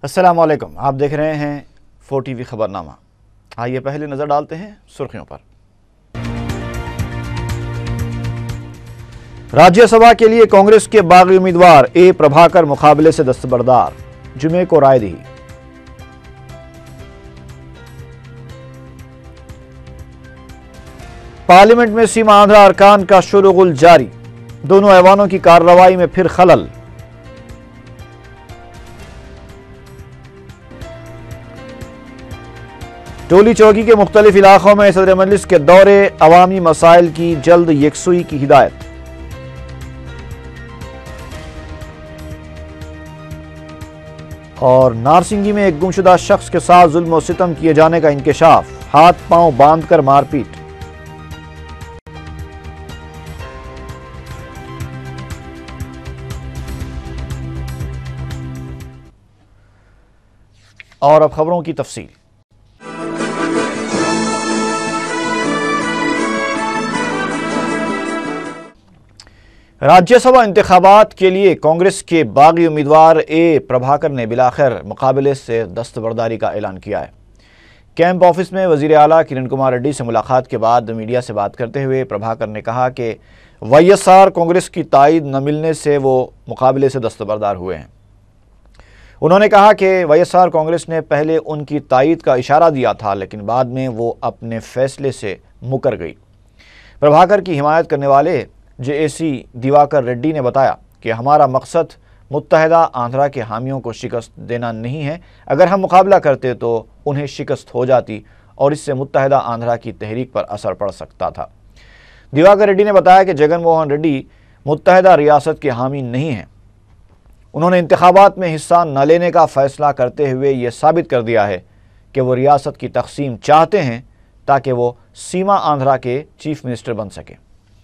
السلام علیکم، آپ دیکھ رہے ہیں 4 ٹی وی خبرنامہ۔ آئیے پہلے نظر ڈالتے ہیں سرخیوں پر۔ راجیہ سبھا کے لیے کانگریس کے باغی امیدوار اے پربھاکر مقابلے سے دستبردار، جمعے کو رائے دہی۔ پارلیمنٹ میں سیما آندھرا ارکان کا شورغل جاری، دونوں ایوانوں کی کارروائی میں پھر خلل۔ ٹولی چوکی کے مختلف علاقوں میں صدر مجلس کے دورے، عوامی مسائل کی جلد یکسوئی کی ہدایت۔ اور نارسنگی میں ایک گمشدہ شخص کے ساتھ ظلم و ستم کیے جانے کا انکشاف، ہاتھ پاؤں باندھ کر مار پیٹ۔ اور اب خبروں کی تفصیل۔ راجیہ سبھا انتخابات کے لیے کانگریس کے باغی امیدوار اے پربھاکر نے بلاخر مقابلے سے دستبرداری کا اعلان کیا ہے۔ کیمپ آفس میں وزیر اعلیٰ کرن کمار ریڈی سے ملاقات کے بعد میڈیا سے بات کرتے ہوئے پربھاکر نے کہا کہ وائی ایس آر کانگریس کی تائید نہ ملنے سے وہ مقابلے سے دستبردار ہوئے ہیں۔ انہوں نے کہا کہ وائی ایس آر کانگریس نے پہلے ان کی تائید کا اشارہ دیا تھا، لیکن بعد میں وہ اپنے فیصلے سے مکر گئی۔ پربھاکر کی حمایت کرنے والے جے اے سی دیواکر ریڈی نے بتایا کہ ہمارا مقصد متحدہ آندھرا کے حامیوں کو شکست دینا نہیں ہے، اگر ہم مقابلہ کرتے تو انہیں شکست ہو جاتی اور اس سے متحدہ آندھرا کی تحریک پر اثر پڑ سکتا تھا۔ دیواکر ریڈی نے بتایا کہ جگن موہن ریڈی متحدہ ریاست کے حامی نہیں ہیں۔ انہوں نے انتخابات میں حصہ نہ لینے کا فیصلہ کرتے ہوئے یہ ثابت کر دیا ہے کہ وہ ریاست کی تقسیم چاہتے ہیں تاکہ وہ سیما آندھرا کے چیف منسٹر بن سکیں۔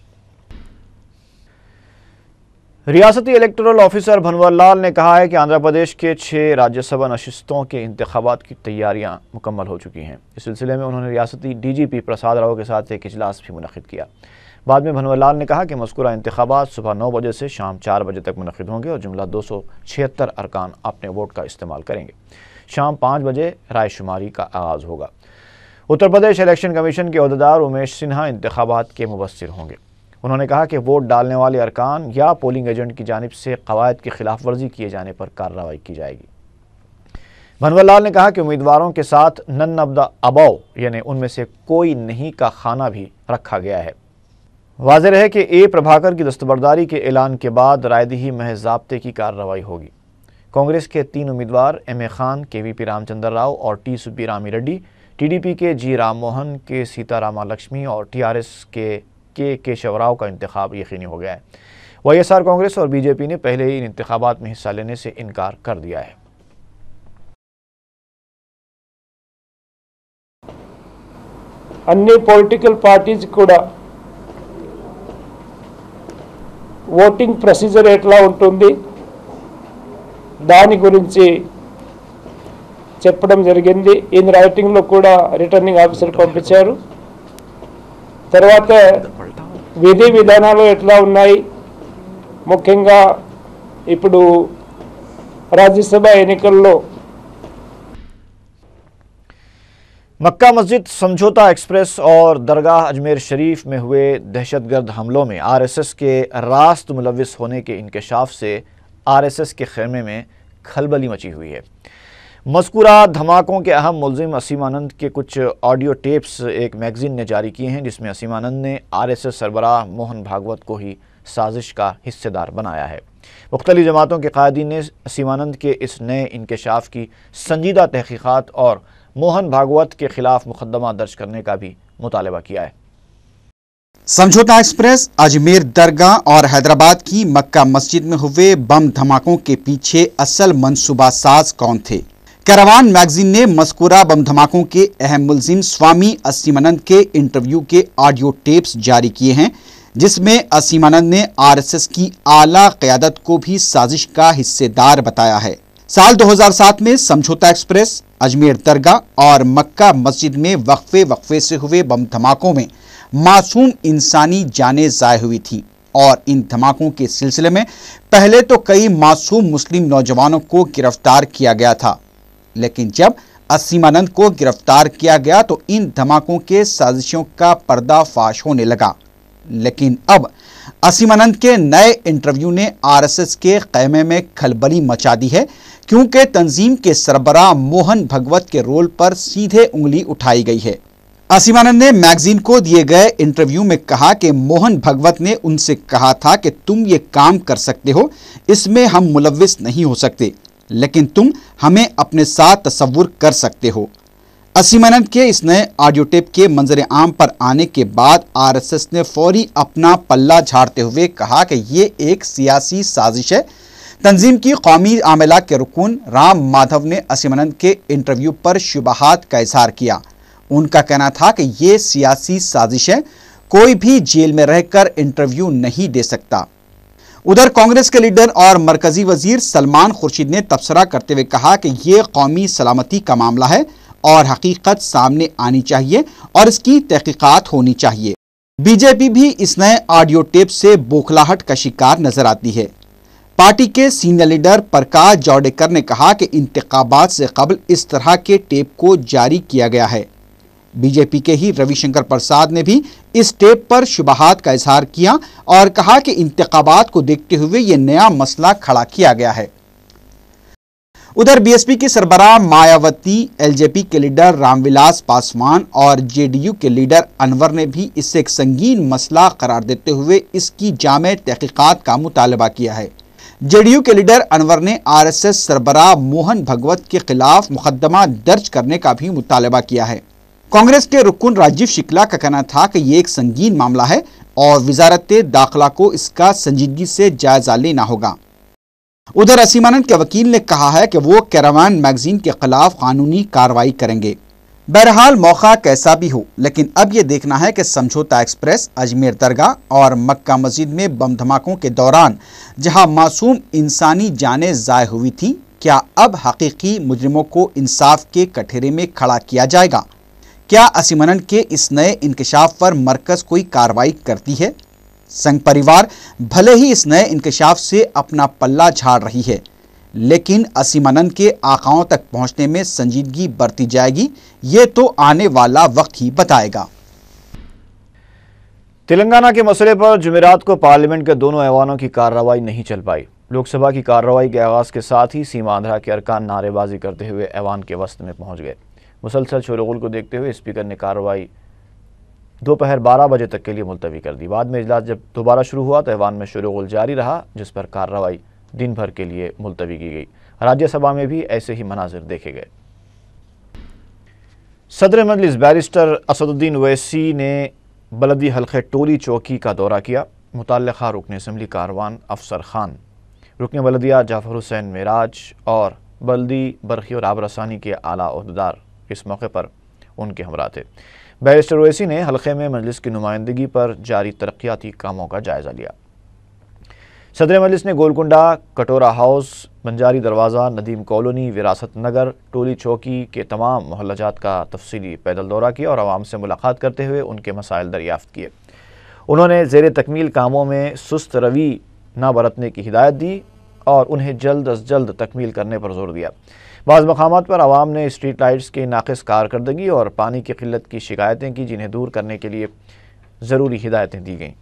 ریاستی الیکٹورل آفیسر بھنور لال نے کہا ہے کہ آندھرا پردیش کے 6 راجیہ سبھا نشستوں کے انتخابات کی تیاریاں مکمل ہو چکی ہیں۔ اس سلسلے میں انہوں نے ریاستی D G P Prasad Rao کے ساتھ ایک اجلاس بھی منعقد کیا۔ بعد میں بھنور لال نے کہا کہ مذکورہ انتخابات صبح 9 بجے سے شام 4 بجے تک منعقد ہوں گے اور جملہ 276 ارکان اپنے ووٹ کا استعمال کریں گے۔ شام 5 بجے رائے شماری کا آغاز ہوگا۔ اتر پردیش الیکشن کمیشن کے عہدیدار امیش سنہا انتخابات کے مبصر ہوں گے۔ انہوں نے کہا کہ ووٹ ڈالنے والے ارکان یا پولنگ ایجنٹ کی جانب سے قواعد کی خلاف ورزی کیے جانے پر کارروائی کی جائے گی۔ بھنور لال نے کہا کہ امیدواروں کے ساتھ نن آف دی ابو یعنی ان میں سے کوئی نہیں کا خانہ بھی رکھا گیا ہے۔ واضح رہے کہ اے پربھاکر کی دستبرداری کے اعلان کے بعد رائے دہی محض ضابطے کی کارروائی ہوگی۔ کانگریس کے 3 امیدوار ایم اے خان، کے وی پی رام چندر راؤ اور T Subbirami Reddy, T D P کے جی رام موہن، کے سیتا راما لکشمی اور ٹی آر ایس کے کیشو راؤ کا انتخاب یقینی ہو گیا ہے۔ وائی ایس آر کانگریس اور بی جے پی نے پہلے ہی ان انتخابات میں حصہ لینے سے انکار کر دیا ہے۔ అన్ని పొలిటికల్ పార్టీస్ కూడా ఓటింగ్ ప్రొసీజర్ ఎట్లా ఉంటుంది దాని గురించి చెప్పడం జరిగింది। ఇన్ రైటింగ్లో కూడా రిటర్నింగ్ ఆఫీసర్ పంపించారు। తర్వాత విధి విధానాలు ఎట్లా ఉన్నాయి, ముఖ్యంగా ఇప్పుడు రాజ్యసభ ఎన్నికల్లో مکہ مسجد سمجھوتا ایکسپریس اور درگاہ اجمیر شریف میں ہوئے دہشت گرد حملوں میں آر ایس ایس کے راست ملوث ہونے کے انکشاف سے آر ایس ایس کے خیمے میں کھلبلی مچی ہوئی ہے۔ مذکورہ دھماکوں کے اہم ملزم اسیم آنند کے کچھ آڈیو ٹیپس ایک میگزین نے جاری کیے ہیں، جس میں اسیم آنند نے آر ایس ایس سربراہ موہن بھاگوت کو ہی سازش کا حصے دار بنایا ہے۔ مختلف جماعتوں کے قائدین نے اسیم آنند کے اس نئے انکشاف کی سنجیدہ تحقیقات اور موہن بھاگوت کے خلاف مقدمہ درج کرنے کا بھی مطالبہ کیا ہے۔ سمجھوتا ایکسپریس، اجمیر درگاہ اور حیدرآباد کی مکہ مسجد میں ہوئے بم دھماکوں کے پیچھے اصل منصوبہ ساز کون تھے؟ کیروان میگزین نے مذکورہ بم دھماکوں کے اہم ملزم سوامی اسیم آنند کے انٹرویو کے آڈیو ٹیپس جاری کیے ہیں، جس میں اسیم آنند نے آر ایس ایس کی اعلیٰ قیادت کو بھی سازش کا حصے دار بتایا ہے۔ سال 2007 میں سمجھوتا ایکسپریس، اجمیر درگاہ اور مکہ مسجد میں وقفے سے ہوئے بم دھماکوں میں معصوم انسانی جانیں ضائع ہوئی تھیں اور ان دھماکوں کے سلسلے میں پہلے تو کئی معصوم مسلم نوجوانوں کو گرفتار کیا گیا تھا، لیکن جب اسیمانند کو گرفتار کیا گیا تو ان دھماکوں کے سازشوں کا پردہ فاش ہونے لگا۔ لیکن اب اسیمانند کے نئے انٹرویو نے RSS کے خیمے میں کھلبلی مچا دی ہے، کیونکہ تنظیم کے سربراہ موہن بھگوت کے رول پر سیدھے انگلی اٹھائی گئی ہے۔ اسیمانند نے میگزین کو دیے گئے انٹرویو میں کہا کہ موہن بھگوت نے ان سے کہا تھا کہ تم یہ کام کر سکتے ہو، اس میں ہم ملوث نہیں ہو سکتے، لیکن تم ہمیں اپنے ساتھ تصور کر سکتے ہو۔ اسیمانند کے اس نئے آڈیو ٹیپ کے منظر عام پر آنے کے بعد RSS نے فوری اپنا پلہ جھاڑتے ہوئے کہا کہ یہ ایک سیاسی سازش ہے۔ تنظیم کی قومی عاملہ کے رکن رام مادھو نے اسیمانند کے انٹرویو پر شبہات کا اظہار کیا۔ ان کا کہنا تھا کہ یہ سیاسی سازش ہے، کوئی بھی جیل میں رہ کر انٹرویو نہیں دے سکتا۔ ادھر کانگریس کے لیڈر اور مرکزی وزیر سلمان خورشید نے تبصرہ کرتے ہوئے کہا کہ یہ قومی سلامتی کا معاملہ ہے اور حقیقت سامنے آنی چاہیے اور اس کی تحقیقات ہونی چاہیے۔ بی جے پی بھی اس نئے آڈیو ٹیپ سے بوکھلاہٹ کا شکار نظر آتی ہے۔ پارٹی کے سینئر لیڈر پرکاش جاوڈیکر نے کہا کہ انتخابات سے قبل اس طرح کے ٹیپ کو جاری کیا گیا ہے۔ بی جے پی کے ہی روی شنکر پرساد نے بھی اس ٹیپ پر شبہات کا اظہار کیا اور کہا کہ انتخابات کو دیکھتے ہوئے یہ نیا مسئلہ کھڑا کیا گیا ہے۔ ادھر بی ایس پی کی سربراہ مایاوتی، ایل جے پی کے لیڈر رام ولاس پاسوان اور جے ڈی یو کے لیڈر انور نے بھی اسے ایک سنگین مسئلہ قرار دیتے ہوئے اس کی جامع تحقیقات کا مطالبہ کیا ہے۔ جے ڈی یو کے لیڈر انور نے RSS سربراہ موہن بھگوت کے خلاف مقدمہ درج کرنے کا بھی مطالبہ کیا ہے۔ کانگریس کے رکن راجیو شکلا کا کہنا تھا کہ یہ ایک سنگین معاملہ ہے اور وزارت داخلہ کو اس کا سنجیدگی سے جائزہ لینا ہوگا۔ ادھر اسیمانند کے وکیل نے کہا ہے کہ وہ کیراوان میگزین کے خلاف قانونی کارروائی کریں گے۔ بہرحال موقع کیسا بھی ہو، لیکن اب یہ دیکھنا ہے کہ سمجھوتا ایکسپریس، اجمیر درگاہ اور مکہ مسجد میں بم دھماکوں کے دوران جہاں معصوم انسانی جانیں ضائع ہوئی تھیں، کیا اب حقیقی مجرموں کو انصاف کے کٹہرے میں کھڑا کیا جائے گا؟ کیا اسیمانند کے اس نئے انکشاف پر مرکز کوئی کارروائی کرتی ہے؟ سنگھ پریوار بھلے ہی اس نئے انکشاف سے اپنا پلہ جھاڑ رہی ہے، لیکن اسیمانند کے آقاؤں تک پہنچنے میں سنجیدگی برتی جائے گی، یہ تو آنے والا وقت ہی بتائے گا۔ تلنگانہ کے مسئلے پر جمعرات کو پارلیمنٹ کے دونوں ایوانوں کی کارروائی نہیں چل پائی۔ لوک سبھا کی کارروائی کے آغاز کے ساتھ ہی سیماندھرا کے ارکان نعرے بازی کرتے ہوئے ایوان کے وسط میں پہنچ گئے۔ مسلسل شور و غل کو دیکھتے ہوئے اسپیکر نے کارروائی دوپہر 12 بجے تک کے لیے ملتوی کر دی۔ بعد میں اجلاس جب دوبارہ شروع ہوا تو ایوان میں شور و غل جاری رہا، جس پر کارروائی دن بھر کے لیے ملتوی کی گئی۔ راجیہ سبھا میں بھی ایسے ہی مناظر دیکھے گئے۔ صدر مجلس بیرسٹر اسد الدین اویسی نے بلدی حلقے ٹولی چوکی کا دورہ کیا۔ متعلقہ رکن اسمبلی کاروان افسر خان، رکن بلدیہ جعفر حسین معراج اور بلدی برقی اور آب رسانی کے اعلیٰ عہدیدار اس موقع پر ان کے ہمراہ تھے۔ بیرسٹر اویسی نے حلقے میں مجلس کی نمائندگی پر جاری ترقیاتی کاموں کا جائزہ لیا۔ صدر مجلس نے گولکنڈہ، کٹورا ہاؤس، بنجاری دروازہ، ندیم کالونی، وراثت نگر، ٹولی چوکی کے تمام محلہ جات کا تفصیلی پیدل دورہ کیا اور عوام سے ملاقات کرتے ہوئے ان کے مسائل دریافت کیے۔ انہوں نے زیر تکمیل کاموں میں سست روی نہ برتنے کی ہدایت دی اور انہیں جلد از جلد تکمیل کرنے پر زور دیا۔ بعض مقامات پر عوام نے اسٹریٹ لائٹس کی ناقص کارکردگی اور پانی کی قلت کی شکایتیں کی، جنہیں دور کرنے کے لیے ضروری ہدایتیں دی گئیں۔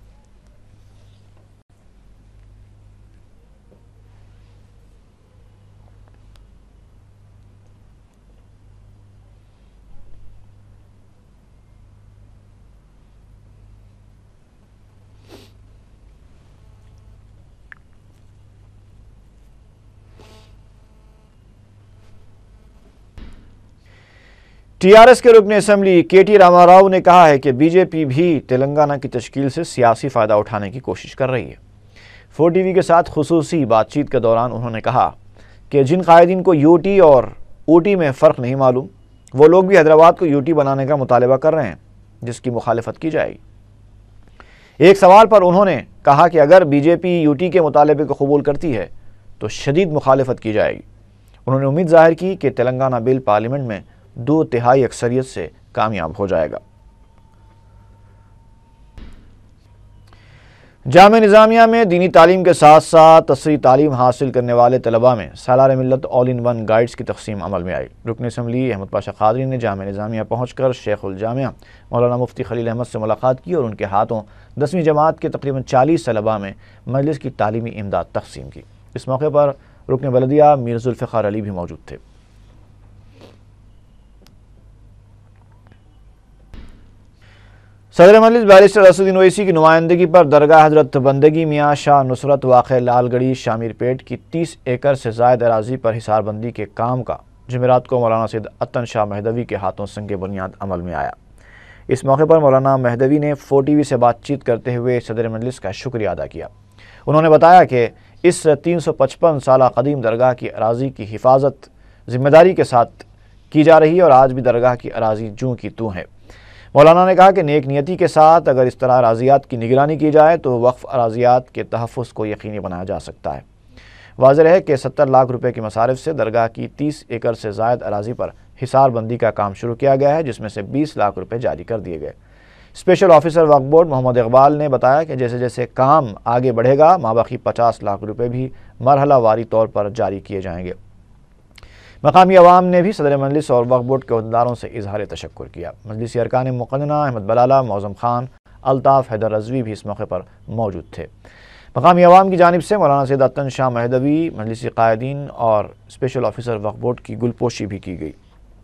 ٹی آر ایس کے رکن اسمبلی کے ٹی راما راؤ نے کہا ہے کہ بی جے پی بھی تلنگانہ کی تشکیل سے سیاسی فائدہ اٹھانے کی کوشش کر رہی ہے۔ 4 ٹی وی کے ساتھ خصوصی بات چیت کے دوران انہوں نے کہا کہ جن قائدین کو یو ٹی اور او ٹی میں فرق نہیں معلوم، وہ لوگ بھی حیدرآباد کو یو ٹی بنانے کا مطالبہ کر رہے ہیں، جس کی مخالفت کی جائے گی۔ ایک سوال پر انہوں نے کہا کہ اگر B J P U T کے مطالبے کو قبول کرتی ہے تو شدید مخالفت کی جائے گی۔ انہوں نے امید ظاہر کی کہ تلنگانہ بل پارلیمنٹ میں 2/3 اکثریت سے کامیاب ہو جائے گا۔ جامعہ نظامیہ میں دینی تعلیم کے ساتھ ساتھ تصریحی تعلیم حاصل کرنے والے طلباء میں سالار ملت آل ان ون گائیڈز کی تقسیم عمل میں آئی۔ رکن اسمبلی احمد پاشا قادری نے جامعہ نظامیہ پہنچ کر شیخ الجامعہ مولانا مفتی خلیل احمد سے ملاقات کی اور ان کے ہاتھوں 10ویں جماعت کے تقریباً 40 طلباء میں مجلس کی تعلیمی امداد تقسیم کی۔ اس موقع پر رکن بلدیہ میر ذوالفقار علی بھی موجود تھے۔ صدر مجلس بیرسٹر اسدالدین اویسی کی نمائندگی پر درگاہ حضرت بندگی میاں شاہ نصرت واقع لال گڑھی شامیر پیٹ کی 30 ایکڑ سے زائد اراضی پر حصار بندی کے کام کا جمعرات کو مولانا سید عطن شاہ مہدوی کے ہاتھوں سنگ بنیاد عمل میں آیا۔ اس موقع پر مولانا مہدوی نے 4TV سے بات چیت کرتے ہوئے صدر مجلس کا شکریہ ادا کیا۔ انہوں نے بتایا کہ اس 355 سالہ قدیم درگاہ کی اراضی کی حفاظت ذمہ داری کے ساتھ کی جا رہی ہے اور آج بھی درگاہ کی اراضی جوں کی توں ہے۔ مولانا نے کہا کہ نیک نیتی کے ساتھ اگر اس طرح اراضیات کی نگرانی کی جائے تو وقف اراضیات کے تحفظ کو یقینی بنایا جا سکتا ہے۔ واضح ہے کہ 70 لاکھ روپے کی مصارف سے درگاہ کی 30 ایکڑ سے زائد اراضی پر حصار بندی کا کام شروع کیا گیا ہے، جس میں سے 20 لاکھ روپے جاری کر دیے گئے۔ اسپیشل آفیسر وقف بورڈ محمد اقبال نے بتایا کہ جیسے جیسے کام آگے بڑھے گا مابقی 50 لاکھ روپے بھی مرحلہ واری طور پر جاری کیے جائیں گے۔ مقامی عوام نے بھی صدر مجلس اور وقف بورڈ کے عہدیداروں سے اظہار تشکر کیا۔ مجلسی ارکان مقننہ احمد بلالہ، معظم خان، الطاف حیدر رضوی بھی اس موقع پر موجود تھے۔ مقامی عوام کی جانب سے مولانا سید عطن شاہ مہدوی، مجلسی قائدین اور اسپیشل آفیسر وقف بورڈ کی گلپوشی بھی کی گئی۔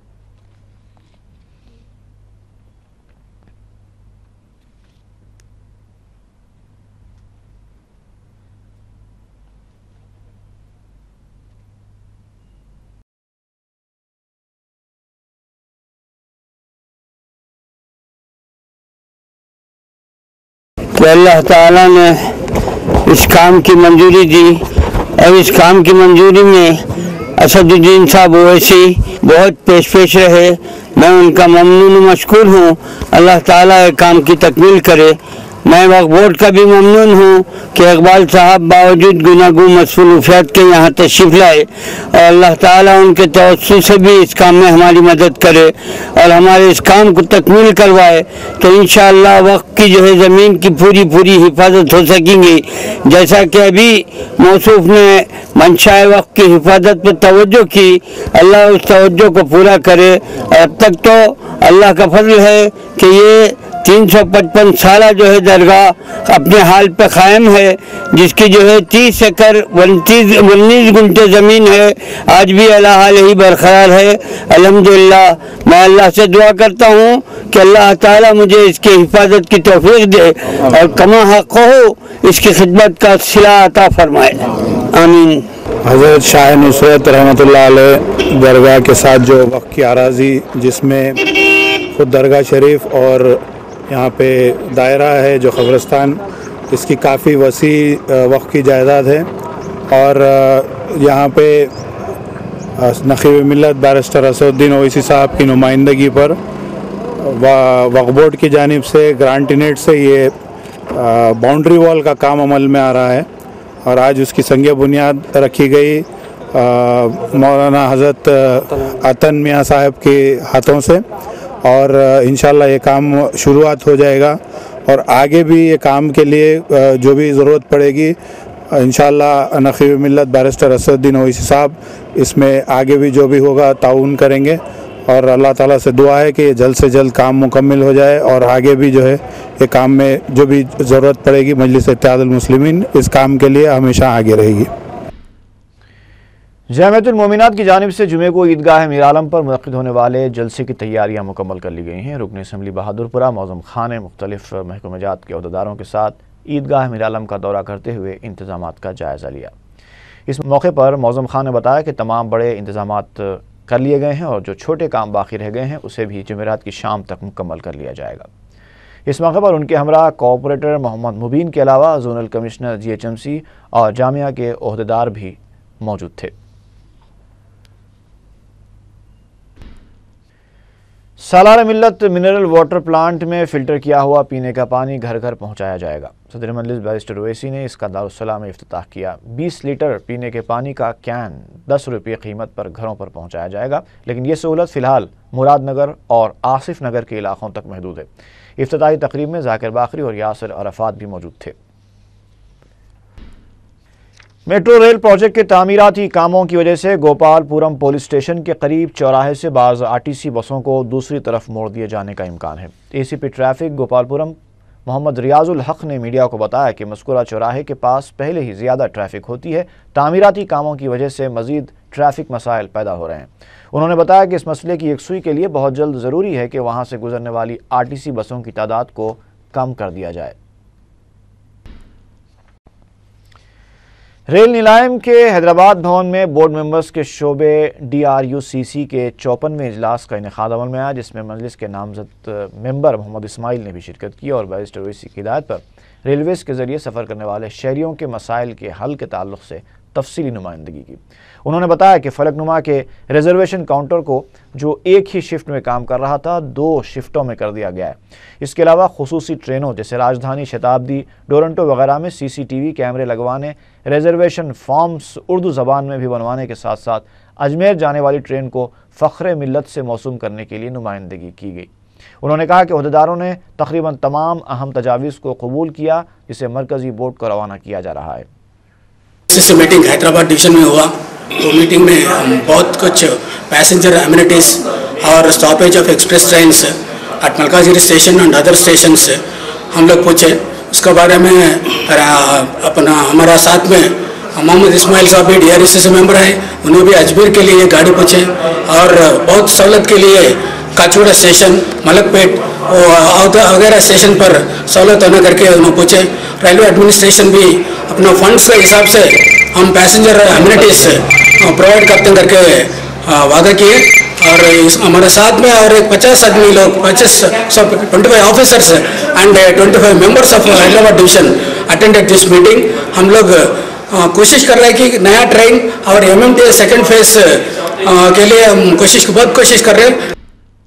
کہ اللہ تعالیٰ نے اس کام کی منظوری دی اور اس کام کی منظوری میں اسدالدین صاحب اویسی بہت پیش رہے۔ میں ان کا ممنون و مشکور ہوں۔ اللہ تعالیٰ ایک کام کی تکمیل کرے۔ میں وقف بورڈ کا بھی ممنون ہوں کہ اقبال صاحب باوجود گناگوں مصروفیات کے یہاں تشریف لائے اور اللہ تعالیٰ ان کے توسط سے بھی اس کام میں ہماری مدد کرے اور ہمارے اس کام کو تکمیل کروائے تو انشاءاللہ وقف کی جو ہے زمین کی پوری حفاظت ہو سکیں گی۔ جیسا کہ ابھی موصوف نے منشاء وقف کی حفاظت پر توجہ کی، اللہ اس توجہ کو پورا کرے۔ اور اب تک تو اللہ کا فضل ہے کہ یہ 355 سالہ جو ہے درگاہ اپنے حال پہ قائم ہے، جس کی جو ہے 30 ایکڑ 19 گنٹے زمین ہے، آج بھی اللہ حال ہی برقرار ہے۔ الحمدللہ میں اللہ سے دعا کرتا ہوں کہ اللہ تعالیٰ مجھے اس کی حفاظت کی توفیق دے اور کما حق ہو اس کی خدمت کا صلہ عطا فرمائے، آمین۔ حضرت شاہ نصرت رحمۃ اللہ علیہ درگاہ کے ساتھ جو وقف کی اراضی، جس میں خود درگاہ شریف اور یہاں پہ دائرہ ہے جو قبرستان، اس کی کافی وسیع وقف کی جائیداد ہے اور یہاں پہ نقیب ملت بیرسٹر اسدالدین اویسی صاحب کی نمائندگی پر وقف بورڈ کی جانب سے گرانٹینیٹ سے یہ باؤنڈری وال کا کام عمل میں آ رہا ہے اور آج اس کی سنگ بنیاد رکھی گئی مولانا حضرت عطن میاں صاحب کے ہاتھوں سے اور انشاءاللہ یہ کام شروعات ہو جائے گا اور آگے بھی یہ کام کے لیے جو بھی ضرورت پڑے گی انشاءاللہ نقیب ملت بیرسٹر اسدالدین اویسی صاحب اس میں آگے بھی جو بھی ہوگا تعاون کریں گے اور اللہ تعالیٰ سے دعا ہے کہ یہ جلد سے جلد کام مکمل ہو جائے اور آگے بھی جو ہے یہ کام میں جو بھی ضرورت پڑے گی مجلس اتحاد المسلمین اس کام کے لیے ہمیشہ آگے رہے گی۔ جامعۃ المومنات کی جانب سے جمعے کو عیدگاہ میر عالم پر منعقد ہونے والے جلسے کی تیاریاں مکمل کر لی گئی ہیں۔ رکن اسمبلی بہادر پورہ معظم خان نے مختلف محکمہ جات کے عہدیداروں کے ساتھ عیدگاہ میر عالم کا دورہ کرتے ہوئے انتظامات کا جائزہ لیا۔ اس موقع پر معظم خان نے بتایا کہ تمام بڑے انتظامات کر لیے گئے ہیں اور جو چھوٹے کام باقی رہ گئے ہیں اسے بھی جمعرات کی شام تک مکمل کر لیا جائے گا۔ اس موقع پر ان کے ہمراہ کوآپریٹر محمد مبین کے علاوہ زونل کمشنر GHMC اور جامعہ کے عہدیدار بھی موجود تھے۔ Salar Millat mineral water plant میں فلٹر کیا ہوا پینے کا پانی گھر گھر پہنچایا جائے گا۔ صدر مجلس بیرسٹر اویسی نے اس کا دارالسلام میں افتتاح کیا۔ 20 لیٹر پینے کے پانی کا کین 10 روپے قیمت پر گھروں پر پہنچایا جائے گا، لیکن یہ سہولت فی الحال مراد نگر اور آصف نگر کے علاقوں تک محدود ہے۔ افتتاحی تقریب میں ذاکر باقری اور یاسر عرفات بھی موجود تھے۔ میٹرو ریل پروجیکٹ کے تعمیراتی کاموں کی وجہ سے گوپالپورم پولیس اسٹیشن کے قریب چوراہے سے بعض RTC بسوں کو دوسری طرف موڑ دیے جانے کا امکان ہے۔ ACP ٹریفک گوپالپورم محمد ریاض الحق نے میڈیا کو بتایا کہ مذکورہ چوراہے کے پاس پہلے ہی زیادہ ٹریفک ہوتی ہے، تعمیراتی کاموں کی وجہ سے مزید ٹریفک مسائل پیدا ہو رہے ہیں۔ انہوں نے بتایا کہ اس مسئلے کی یکسوئی کے لیے بہت جلد ضروری ہے کہ وہاں سے گزرنے والی RTC بسوں کی تعداد کو کم کر دیا جائے۔ ریل نیلائم کے حیدرآباد بھون میں بورڈ ممبرز کے شعبے DRUCC کے 54ویں اجلاس کا انعقاد عمل میں آیا، جس میں مجلس کے نامزد ممبر محمد اسماعیل نے بھی شرکت کی اور بیرسٹر اویسی کی ہدایت پر ریلویز کے ذریعے سفر کرنے والے شہریوں کے مسائل کے حل کے تعلق سے تفصیلی نمائندگی کی۔ انہوں نے بتایا کہ فلک نما کے ریزرویشن کاؤنٹر کو جو ایک ہی شفٹ میں کام کر رہا تھا 2 شفٹوں میں کر دیا گیا ہے۔ اس کے علاوہ خصوصی ٹرینوں جیسے راجدھانی، شتابدی، ڈورنٹو وغیرہ میں CCTV کیمرے لگوانے، ریزرویشن فارمز اردو زبان میں بھی بنوانے کے ساتھ ساتھ اجمیر جانے والی ٹرین کو فخر ملت سے موسوم کرنے کے لیے نمائندگی کی گئی۔ انہوں نے کہا کہ عہدیداروں نے تقریباً تمام اہم تجاویز کو قبول کیا، جسے مرکزی بورڈ کو روانہ کیا جا رہا ہے۔ سے میٹنگ حیدرآباد ڈویژن میں ہوا تو میٹنگ میں ہم بہت کچھ پیسنجر امینٹیز اور stoppage of express trains at Malkajgiri station and other stations ہم لوگ پوچھے۔ اس کے بارے میں اپنا ہمارا ساتھ میں محمد اسماعیل صاحب بھی DRUCC سے ممبر ہیں، انہوں بھی اجمیر کے لیے گاڑی پوچھے اور بہت سہولت کے لیے کاچوڑا اسٹیشن، ملک پیٹ وغیرہ اسٹیشن پر سہولت ہونے کر کے انہوں پوچھے۔ ریلوے ایڈمنسٹریشن بھی اپنا فنڈس کے حساب سے ہم پیسنجر امینٹیز پرووائڈ کرتے کر کے وعدہ کیے اور ہمارے ساتھ میں اور ایک 50 آدمی لوگ 25 officers and 25 members of Hyderabad division attended this meeting. ہم لوگ کوشش کر رہے ہیں کہ نیا ٹرین اور MMT سیکنڈ فیز کے لیے ہم بہت کوشش کر رہے ہیں۔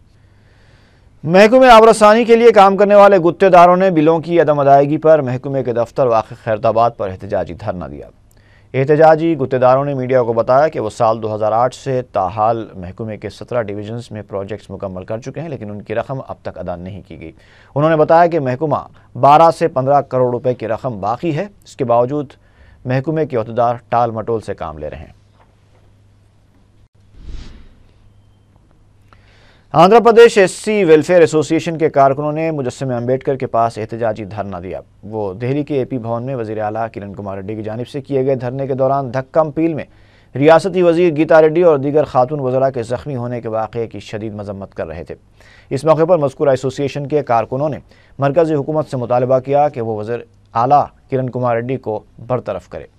محکمہ آبرسانی کے لیے کام کرنے والے گتے داروں نے بلوں کی عدم ادائیگی پر محکمے کے دفتر واقع خیرتآباد پر احتجاجی دھرنا دیا۔ احتجاجی گتے داروں نے میڈیا کو بتایا کہ وہ سال 2008 سے تاحال محکمے کے 17 ڈویژنز میں پروجیکٹس مکمل کر چکے ہیں، لیکن ان کی رقم اب تک ادا نہیں کی گئی۔ انہوں نے بتایا کہ محکمہ 12 سے 15 کروڑ روپے کی رقم باقی ہے، اس کے باوجود محکمے کے عہدیدار ٹال مٹول سے کام لے رہے ہیں۔ آندھرا پردیش SC ویلفیئر ایسوسی ایشن کے کارکنوں نے مجسمہ امبیڈکر کے پاس احتجاجی دھرنا دیا۔ وہ دہلی کے AP بھون میں وزیر اعلیٰ کرن کمار ریڈی کی جانب سے کیے گئے دھرنے کے دوران دھکم پیل میں ریاستی وزیر گیتا ریڈی اور دیگر خاتون وزراء کے زخمی ہونے کے واقعے کی شدید مذمت کر رہے تھے۔ اس موقع پر مذکورہ ایسوسی ایشن کے کارکنوں نے مرکزی حکومت سے مطالبہ کیا کہ وہ وزیر اعلیٰ کرن کمار ریڈی کو برطرف کرے۔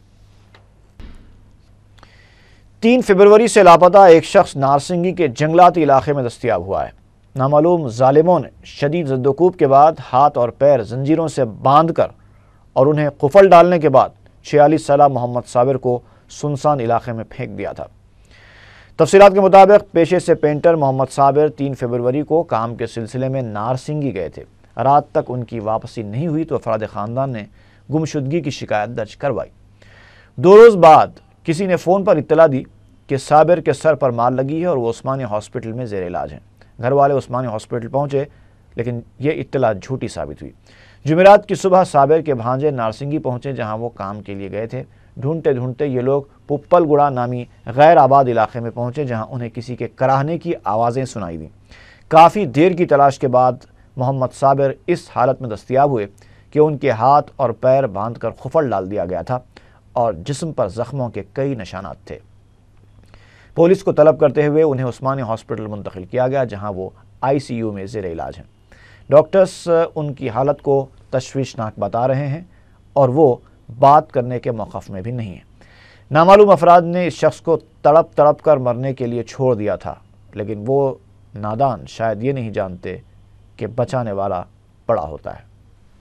3 فروری سے لاپتہ ایک شخص نارسنگی کے جنگلاتی علاقے میں دستیاب ہوا ہے۔ نامعلوم ظالموں نے شدید زدوکوب کے بعد ہاتھ اور پیر زنجیروں سے باندھ کر اور انہیں قفل ڈالنے کے بعد 46 سالہ محمد صابر کو سنسان علاقے میں پھینک دیا تھا۔ تفصیلات کے مطابق پیشے سے پینٹر محمد صابر 3 فروری کو کام کے سلسلے میں نارسنگی گئے تھے۔ رات تک ان کی واپسی نہیں ہوئی تو افراد خاندان نے گمشدگی کی شکایت درج کروائی۔ 2 روز بعد کسی نے فون پر اطلاع دی کہ صابر کے سر پر مار لگی ہے اور وہ عثمانی ہاسپٹل میں زیر علاج ہیں۔ گھر والے عثمانی ہاسپٹل پہنچے لیکن یہ اطلاع جھوٹی ثابت ہوئی۔ جمعرات کی صبح صابر کے بھانجے نارسنگی پہنچے جہاں وہ کام کے لیے گئے تھے۔ ڈھونڈتے ڈھونڈتے یہ لوگ پپل گڑا نامی غیر آباد علاقے میں پہنچے جہاں انہیں کسی کے کراہنے کی آوازیں سنائی دیں۔ کافی دیر کی تلاش کے بعد محمد صابر اس حالت میں دستیاب ہوئے کہ ان کے ہاتھ اور پیر باندھ کر قفل ڈال دیا گیا تھا اور جسم پر زخموں کے کئی نشانات تھے۔ پولیس کو طلب کرتے ہوئے انہیں عثمانی ہاسپٹل منتقل کیا گیا جہاں وہ ICU میں زیر علاج ہیں۔ ڈاکٹرز ان کی حالت کو تشویشناک بتا رہے ہیں اور وہ بات کرنے کے موقف میں بھی نہیں ہیں۔ نامعلوم افراد نے اس شخص کو تڑپ تڑپ کر مرنے کے لیے چھوڑ دیا تھا، لیکن وہ نادان شاید یہ نہیں جانتے کہ بچانے والا بڑا ہوتا ہے۔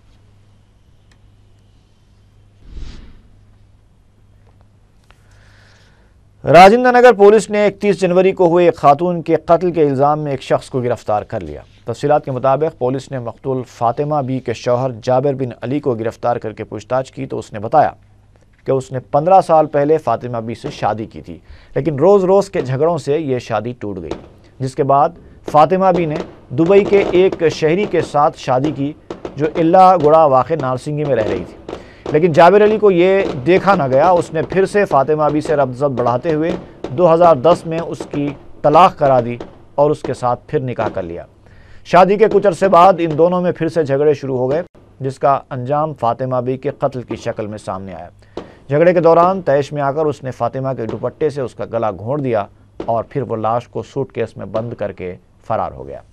راجندر نگر پولیس نے 31 جنوری کو ہوئے ایک خاتون کے قتل کے الزام میں ایک شخص کو گرفتار کر لیا۔ تفصیلات کے مطابق پولیس نے مقتول فاطمہ بی کے شوہر جابر بن علی کو گرفتار کر کے پوچھ تاچھ کی تو اس نے بتایا کہ اس نے 15 سال پہلے فاطمہ بی سے شادی کی تھی، لیکن روز روز کے جھگڑوں سے یہ شادی ٹوٹ گئی، جس کے بعد فاطمہ بی نے دبئی کے ایک شہری کے ساتھ شادی کی جو اللہ گڑا واقع نارسنگی میں رہ رہی تھی۔ لیکن جابر علی کو یہ دیکھا نہ گیا. اس نے پھر سے فاطمہ بی سے ربط بڑھاتے ہوئے 2010 میں اس کی طلاق کرا دی اور اس کے ساتھ پھر نکاح کر لیا. شادی کے کچھ عرصے بعد ان دونوں میں پھر سے جھگڑے شروع ہو گئے، جس کا انجام فاطمہ بی کے قتل کی شکل میں سامنے آیا. جھگڑے کے دوران طیش میں آ کر اس نے فاطمہ کے دوپٹے سے اس کا گلا گھونٹ دیا اور پھر وہ لاش کو سوٹ کیس میں بند کر کے فرار ہو گیا.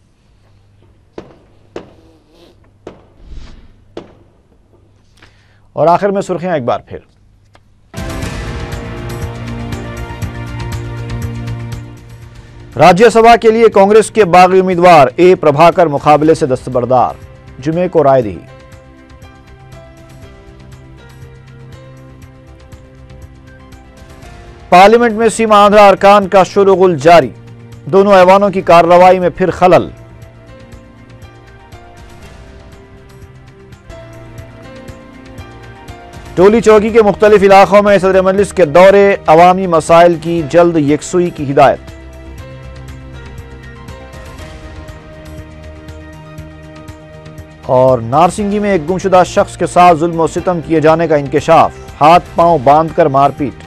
اور آخر میں سرخیاں ایک بار پھر. راجیہ سبھا کے لیے کانگریس کے باغی امیدوار اے پربھاکر مقابلے سے دستبردار، جمعے کو رائے دہی. پارلیمنٹ میں سیما آندھرا ارکان کا شورغل جاری، دونوں ایوانوں کی کارروائی میں پھر خلل. ٹولی چوکی کے مختلف علاقوں میں صدر مجلس کے دورے، عوامی مسائل کی جلد یکسوئی کی ہدایت. اور نارسنگی میں ایک گمشدہ شخص کے ساتھ ظلم و ستم کیے جانے کا انکشاف، ہاتھ پاؤں باندھ کر مار پیٹ.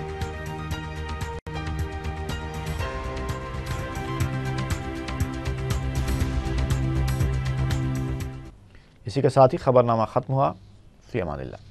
اسی کے ساتھ ہی خبرنامہ ختم ہوا. فی امان اللہ.